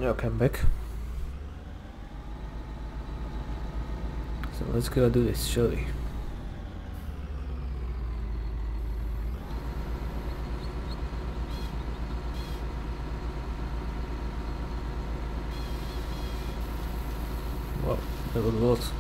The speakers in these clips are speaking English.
Okay, I'm back. So let's go do this, shall we? Wow, that was a lot.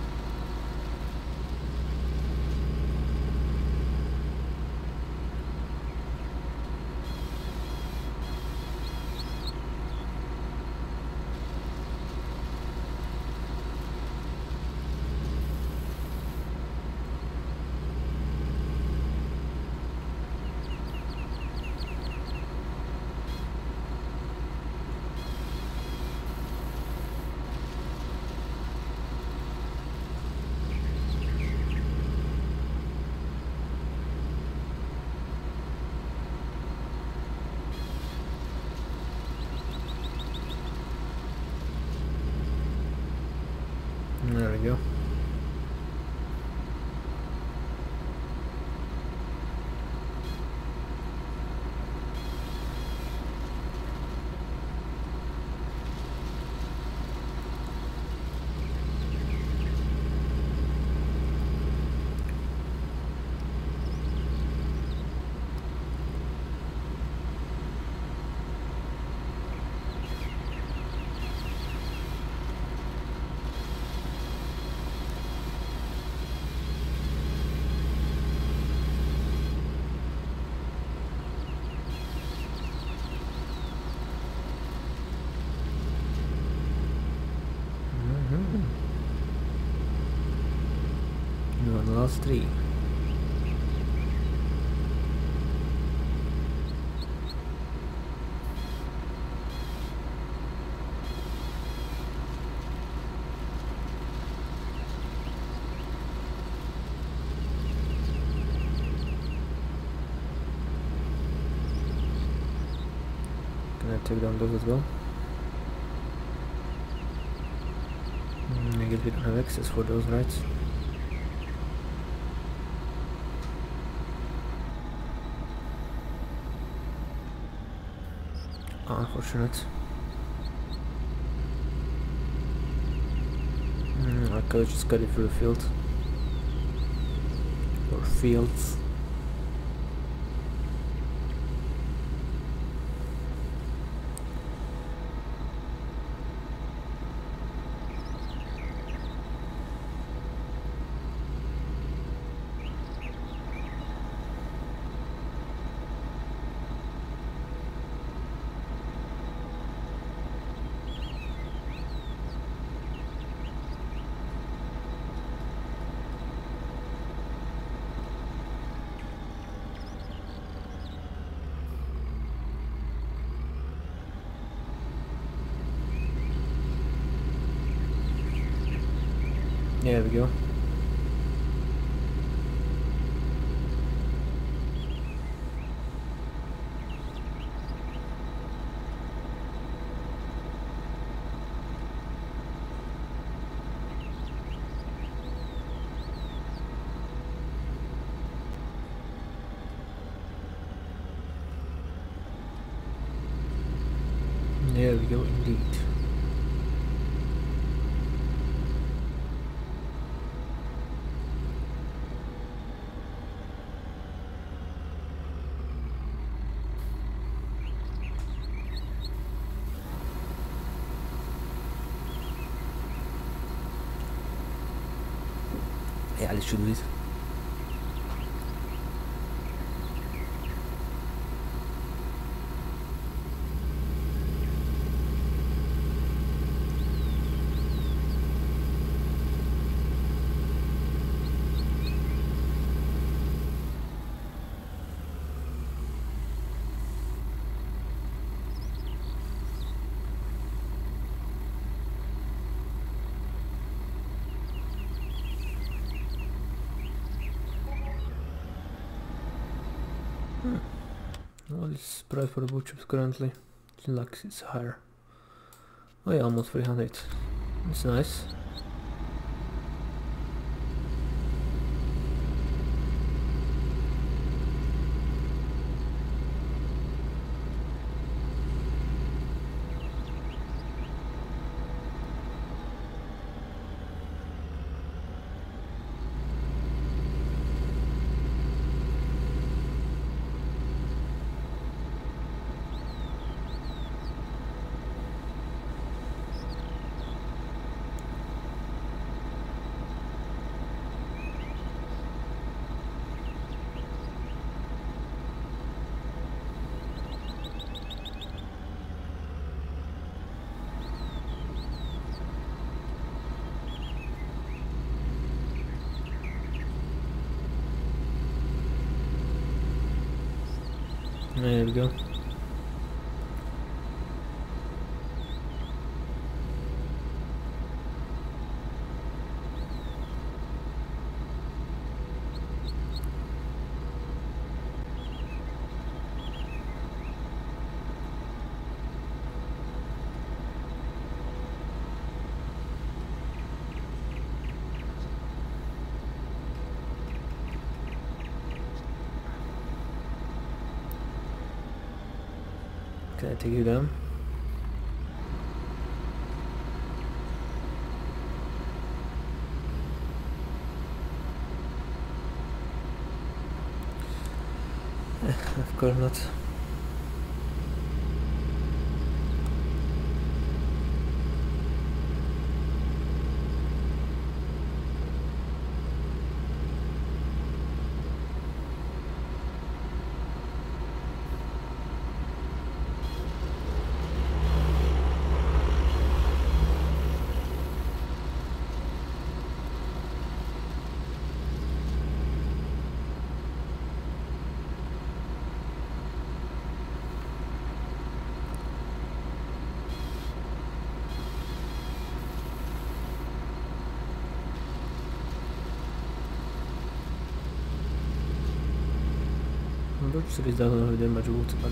There we go. You're on the last three. Can I take down those as well? I guess we don't have access for those, right? Unfortunate. I could just cut it through the field. Or fields. There we go. There we go indeed. Yeah, let's do it. What is price for the wood chips currently? Lux is higher. Oh yeah, almost 300. That's nice. There we go. Can I take you down? Of course not. British series doesn't have that much wood, but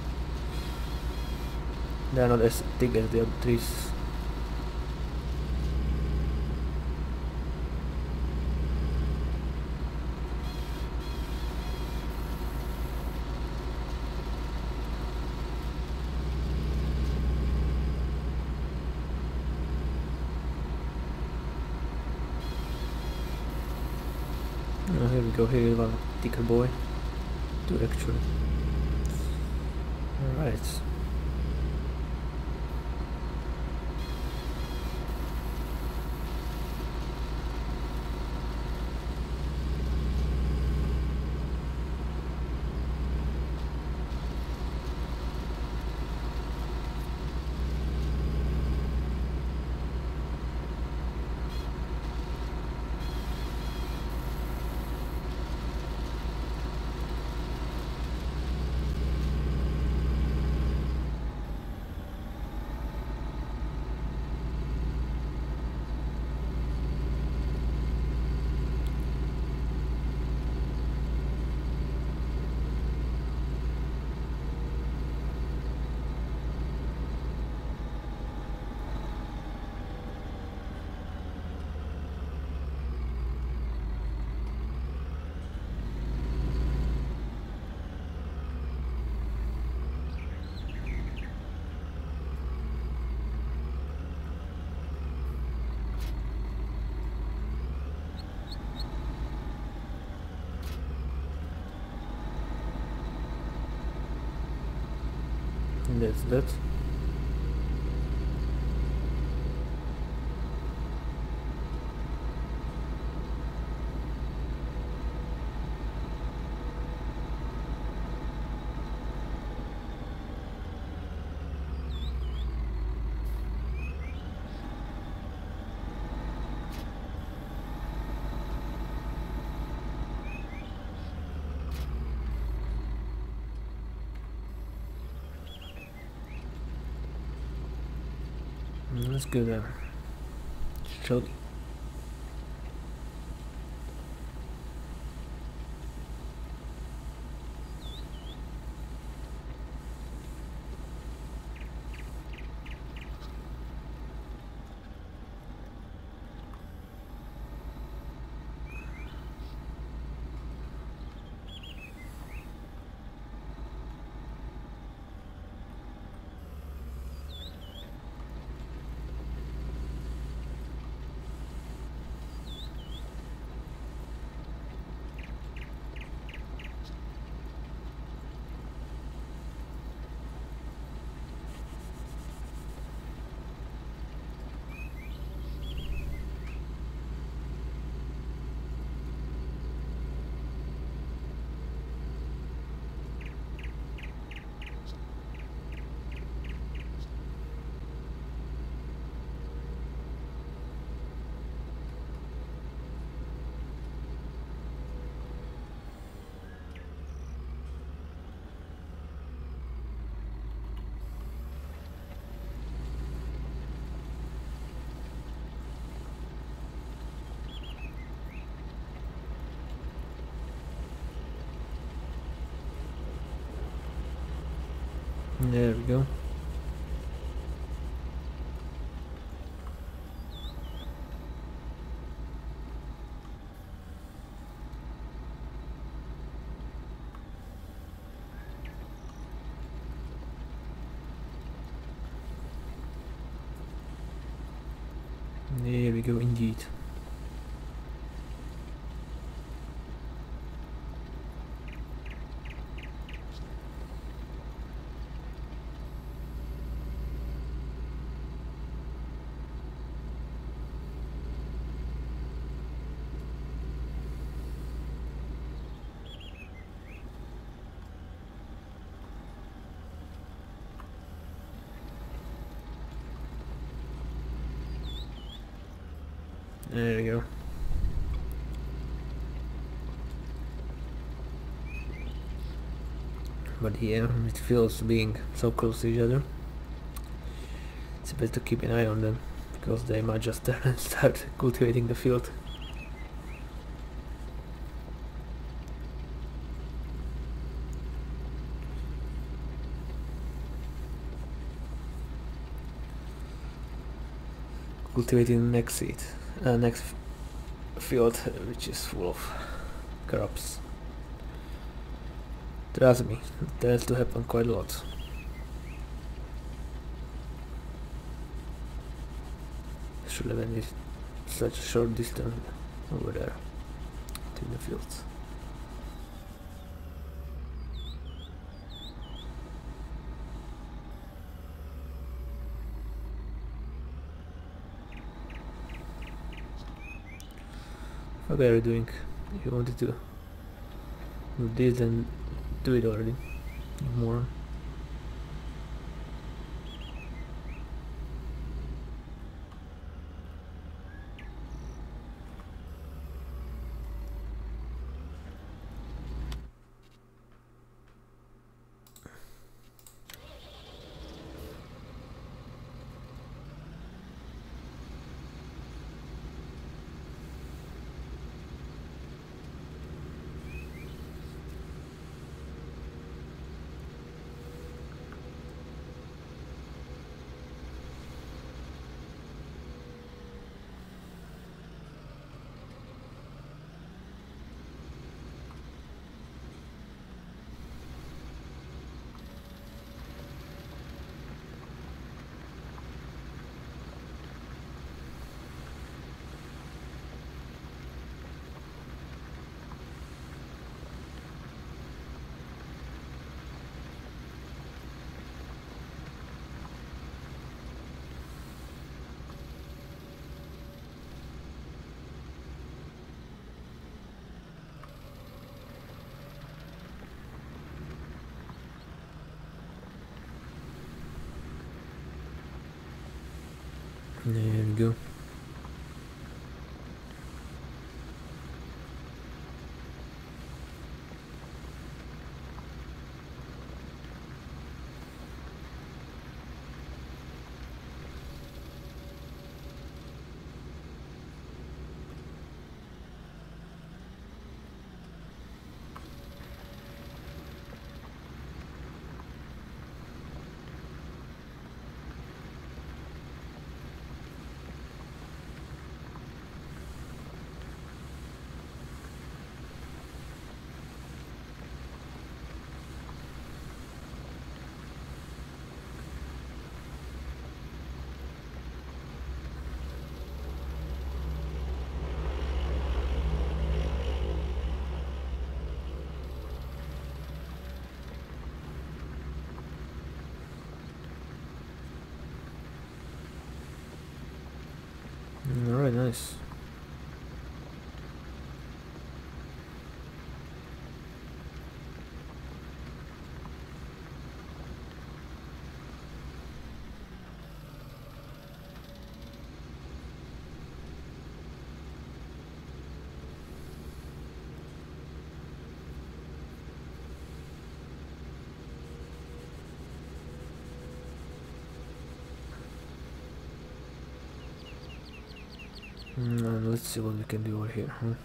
they are not as thick as the other trees. Oh, here we go, here is one thicker boy. Two actually. Alright. And that's that. Let's go then. Show. There we go. There we go, indeed. There we go. But yeah, it feels being so close to each other. It's best to keep an eye on them, because they might just turn and start cultivating the field. Cultivating the next seed, next field, which is full of crops. Trust me, it tends to happen quite a lot. Should have ended such a short distance over there to the fields. What are you doing? If you wanted to do this, then do it already. You moron. There we go. Alright, nice. Let's see what we can do over here, huh?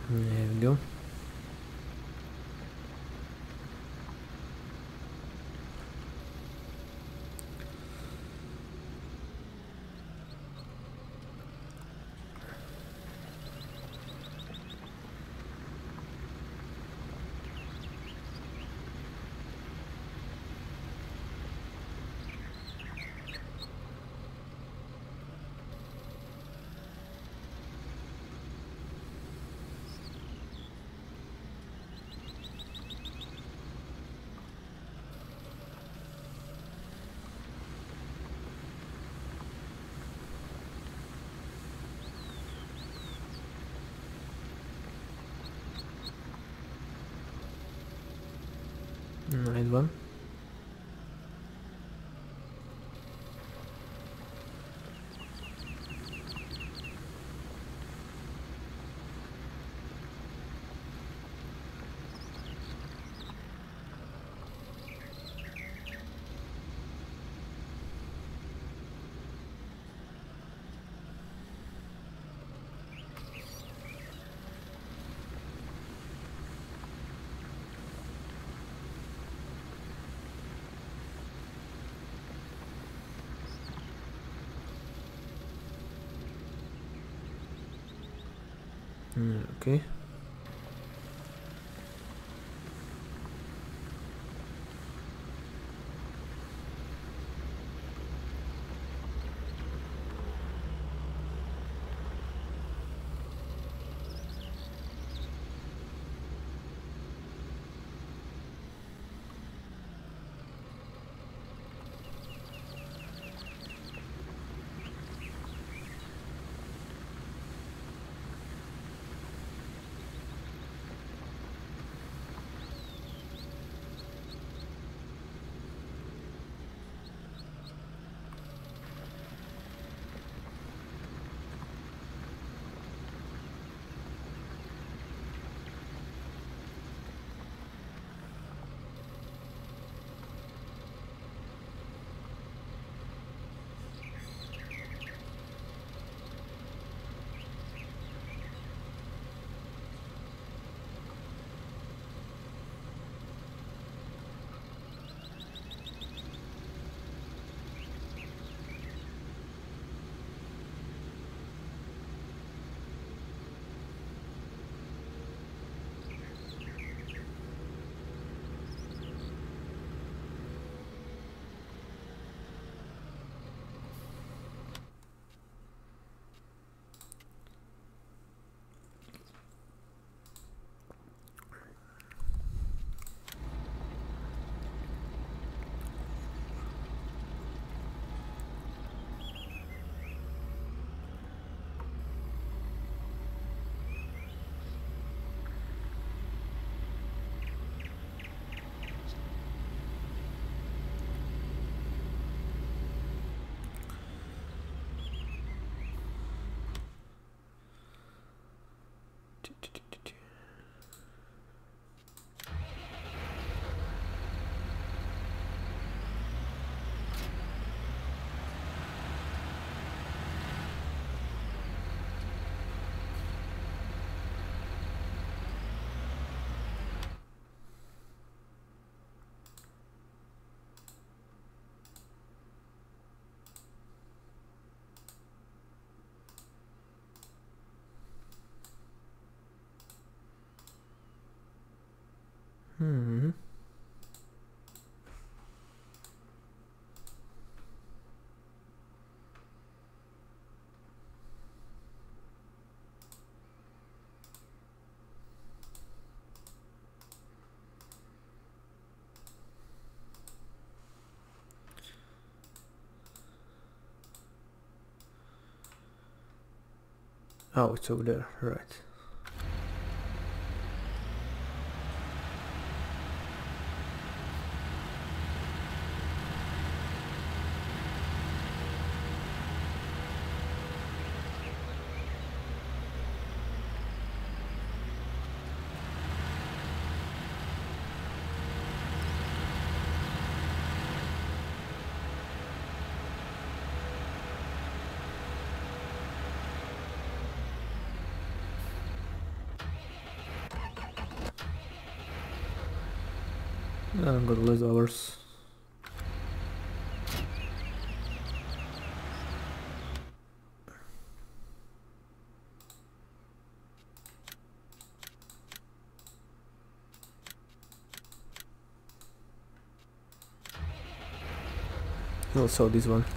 There we go. Nice one. Okay. Hmm. Oh, it's over there, right. Yeah, got less hours. Also this one.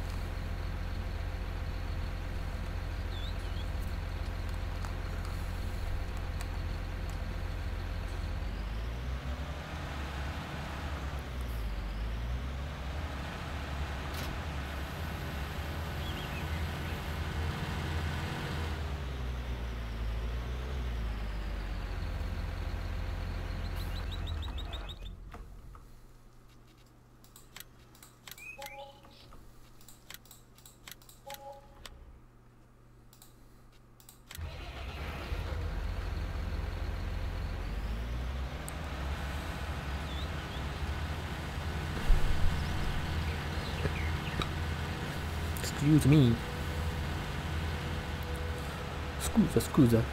Excuse me. Scusa, scusa.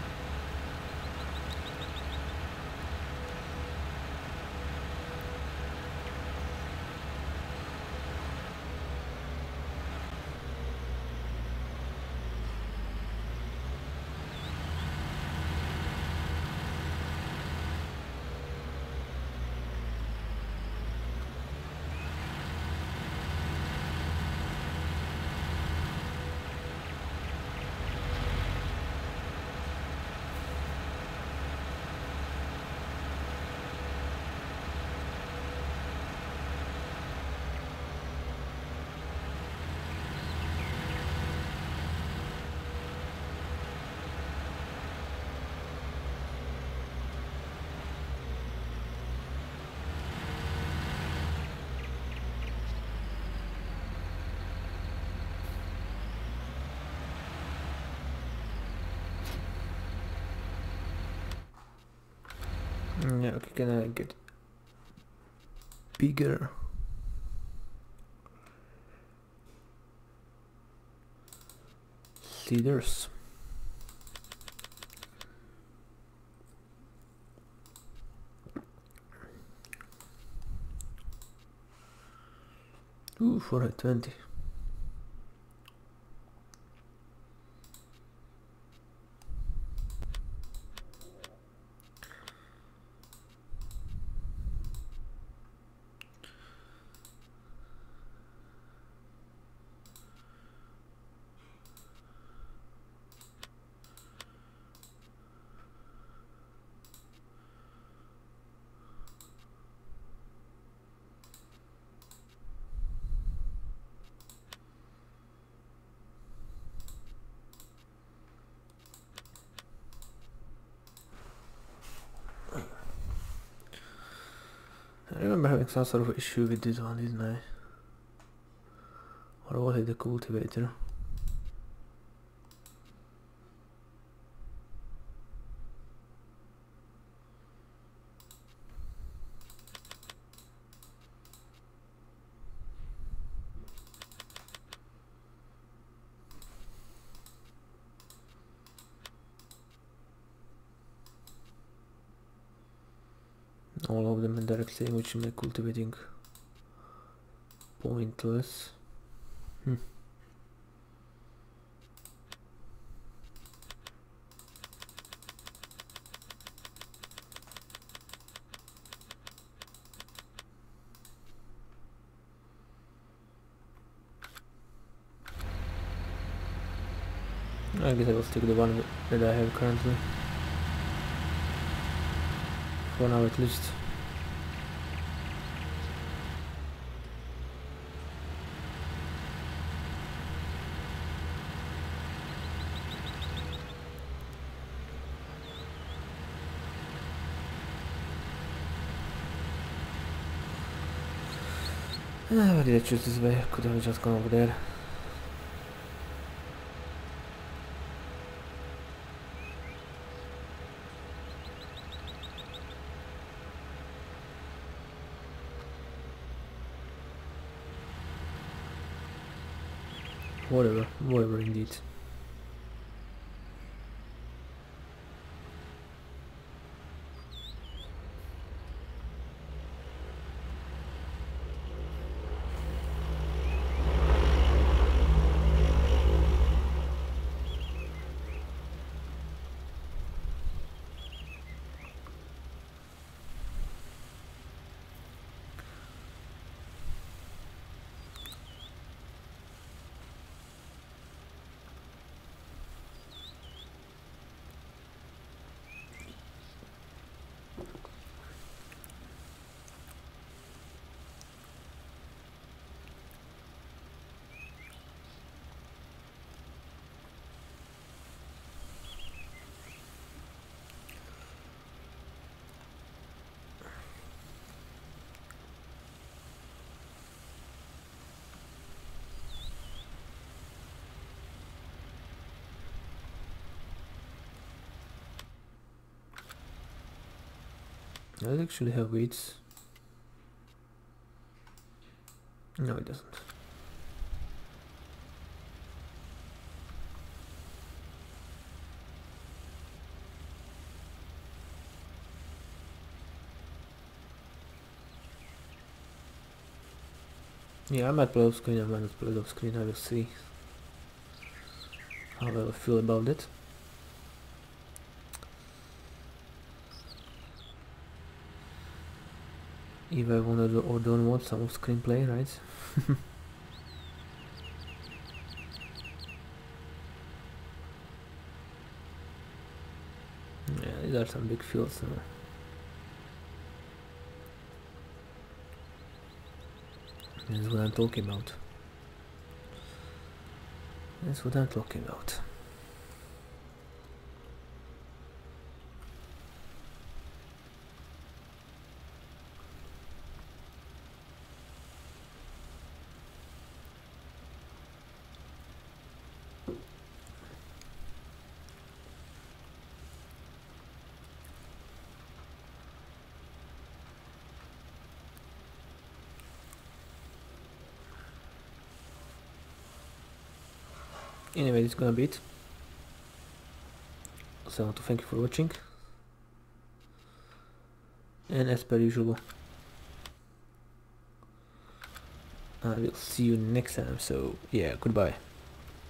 Yeah, okay, can I get bigger? Leaders. Ooh, 420. I remember having some sort of issue with this one, didn't I? Or was it the cultivator? All of them are directly, which make cultivating pointless. I guess I will stick with the one that I have currently. For now at least. Why did I choose this way? Could have just gone over there. Whatever indeed. Does it actually have weights? No, it doesn't. Yeah, I'm at blue screen, I'm at blue screen. I will see how I will feel about it. If I wanna do or don't want some screenplay, right? Yeah, these are some big fields. So. This is what I'm talking about. That's what I'm talking about. Anyway, it's gonna be it. So I want to thank you for watching. And as per usual, I will see you next time. So yeah, goodbye.